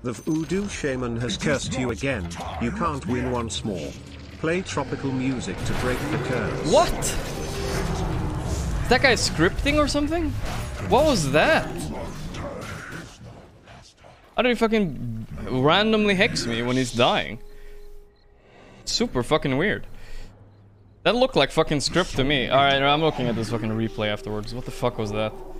The voodoo shaman has cursed you again. You can't win once more. Play tropical music to break the curse. What? Is that guy scripting or something? What was that? How did he fucking randomly hex me when he's dying? Super fucking weird. That looked like fucking script to me. Alright, I'm looking at this fucking replay afterwards. What the fuck was that?